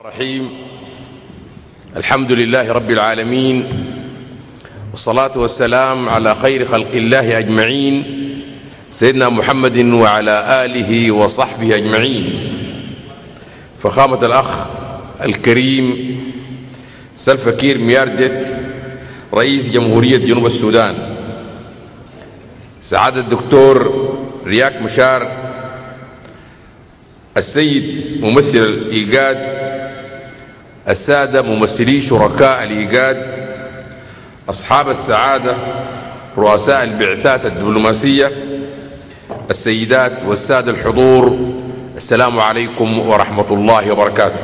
الرحيم. الحمد لله رب العالمين، والصلاة والسلام على خير خلق الله أجمعين، سيدنا محمد وعلى آله وصحبه أجمعين. فخامة الأخ الكريم سلفا كير مياردت رئيس جمهورية جنوب السودان، سعادة الدكتور رياك مشار السيد ممثل الإيجاد، السادة ممثلي شركاء الإيجاد، أصحاب السعادة، رؤساء البعثات الدبلوماسية، السيدات والسادة الحضور، السلام عليكم ورحمة الله وبركاته.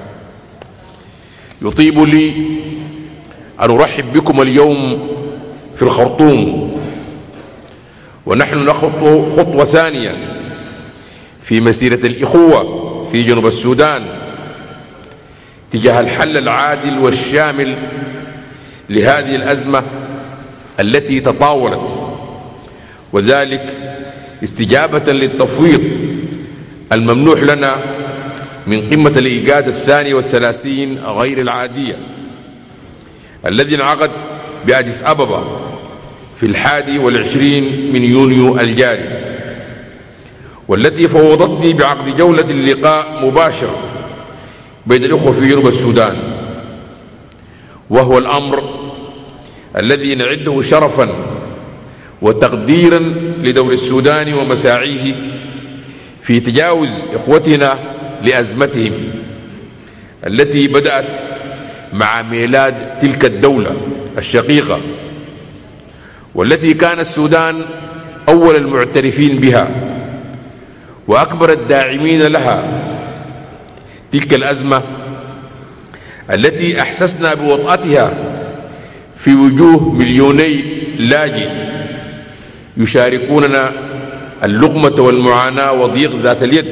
يطيب لي أن أرحب بكم اليوم في الخرطوم، ونحن نخطو خطوة ثانية في مسيرة الإخوة في جنوب السودان تجاه الحل العادل والشامل لهذه الأزمة التي تطاولت، وذلك استجابة للتفويض الممنوح لنا من قمة الإيجاد 32 غير العادية الذي انعقد بأديس أبابا في 21 من يونيو الجاري، والتي فوضتني بعقد جولة اللقاء مباشر بين الأخوة في جنوب السودان، وهو الأمر الذي نعده شرفا وتقديرا لدور السودان ومساعيه في تجاوز إخوتنا لأزمتهم التي بدأت مع ميلاد تلك الدولة الشقيقة، والتي كان السودان أول المعترفين بها وأكبر الداعمين لها. تلك الأزمة التي أحسسنا بوطأتها في وجوه مليوني لاجئ يشاركوننا اللقمة والمعاناة وضيق ذات اليد،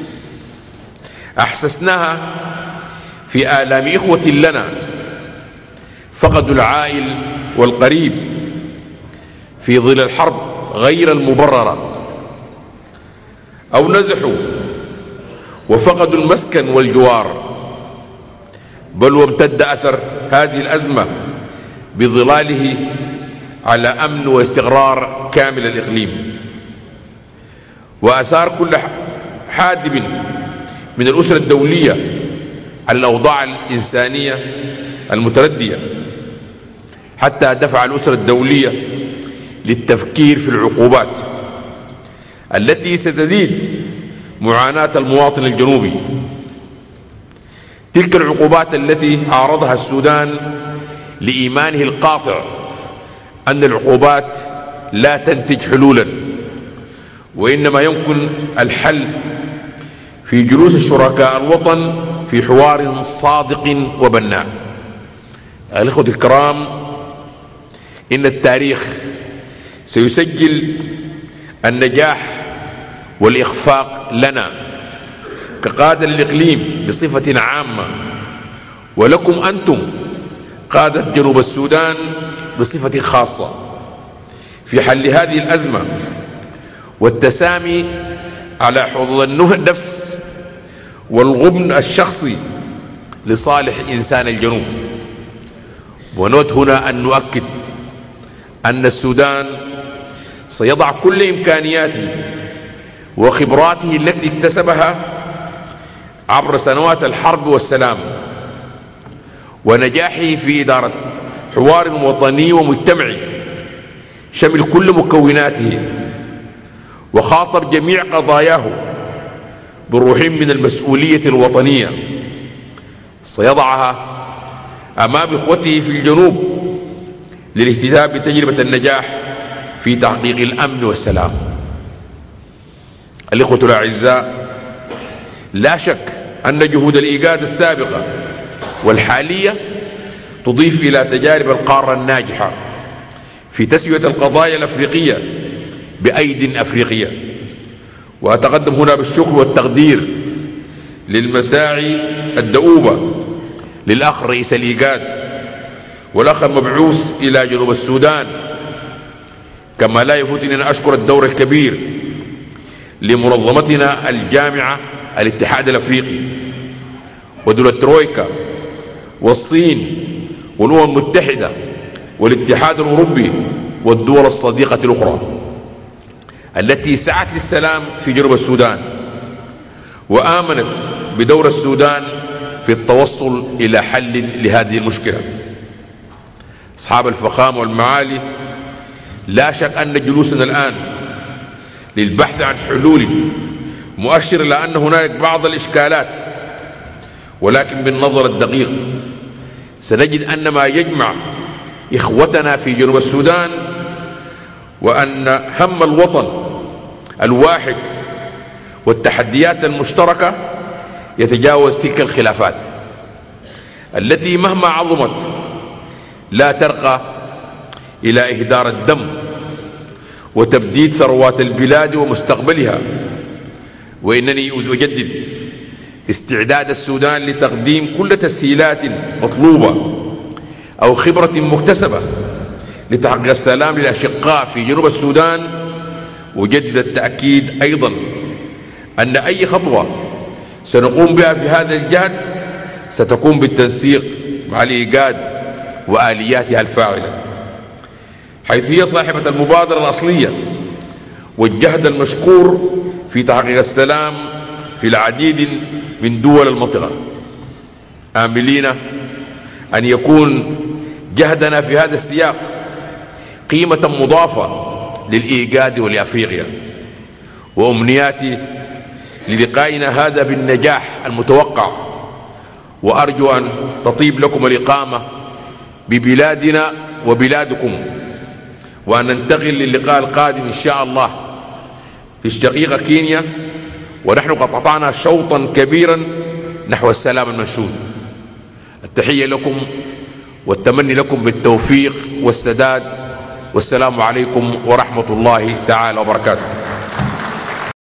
أحسسناها في آلام إخوة لنا فقدوا العائل والقريب في ظل الحرب غير المبررة، أو نزحوا وفقدوا المسكن والجوار، بل وامتد أثر هذه الأزمة بظلاله على أمن واستقرار كامل الإقليم، وأثار كل حادب من الأسرة الدولية على الأوضاع الإنسانية المتردية، حتى دفع الأسرة الدولية للتفكير في العقوبات التي ستزيد معاناة المواطن الجنوبي. تلك العقوبات التي عارضها السودان لإيمانه القاطع أن العقوبات لا تنتج حلولا، وإنما يمكن الحل في جلوس الشركاء الوطن في حوار صادق وبناء. الإخوة الكرام، إن التاريخ سيسجل النجاح والإخفاق لنا كقادة الإقليم بصفة عامة، ولكم أنتم قادة جنوب السودان بصفة خاصة في حل هذه الأزمة والتسامي على حظوظ النفس والغبن الشخصي لصالح إنسان الجنوب. ونود هنا أن نؤكد أن السودان سيضع كل إمكانياته وخبراته التي اكتسبها عبر سنوات الحرب والسلام ونجاحه في إدارة حوار وطني ومجتمعي شمل كل مكوناته، وخاطب جميع قضاياه بروح من المسؤولية الوطنية سيضعها أمام إخوته في الجنوب للاهتداء بتجربة النجاح في تحقيق الأمن والسلام. الإخوة الأعزاء، لا شك أن جهود الإيجاد السابقة والحالية تضيف إلى تجارب القارة الناجحة في تسوية القضايا الأفريقية بأيد أفريقية، وأتقدم هنا بالشكر والتقدير للمساعي الدؤوبة للأخ رئيس الإيجاد والأخ المبعوث إلى جنوب السودان، كما لا يفوتني أن أشكر الدور الكبير لمنظمتنا الجامعة الاتحاد الأفريقي ودول الترويكا والصين والأمم المتحدة والاتحاد الأوروبي والدول الصديقة الأخرى التي سعت للسلام في جنوب السودان وآمنت بدور السودان في التوصل إلى حل لهذه المشكلة. أصحاب الفخامة والمعالي، لا شك أن جلوسنا الآن للبحث عن حلول مؤشر إلى أن هنالك بعض الإشكالات، ولكن بالنظر الدقيق سنجد أن ما يجمع إخوتنا في جنوب السودان وأن هم الوطن الواحد والتحديات المشتركة يتجاوز تلك الخلافات التي مهما عظمت لا ترقى إلى إهدار الدم وتبديد ثروات البلاد ومستقبلها. وإنني أجدد استعداد السودان لتقديم كل تسهيلات مطلوبة أو خبرة مكتسبة لتحقيق السلام للأشقاء في جنوب السودان. وجدد التأكيد أيضا أن أي خطوة سنقوم بها في هذا الجهد ستكون بالتنسيق مع الإيجاد وآلياتها الفاعلة، حيث هي صاحبة المبادرة الأصلية والجهد المشكور في تحقيق السلام في العديد من دول المنطقة، آملين أن يكون جهدنا في هذا السياق قيمة مضافة للإيجاد ولأفريقيا. وأمنياتي للقائنا هذا بالنجاح المتوقع، وأرجو أن تطيب لكم الإقامة ببلادنا وبلادكم، وأن ننتقل للقاء القادم إن شاء الله في الشقيقة كينيا، ونحن قد قطعنا شوطا كبيرا نحو السلام المنشود. التحية لكم والتمني لكم بالتوفيق والسداد، والسلام عليكم ورحمة الله تعالى وبركاته.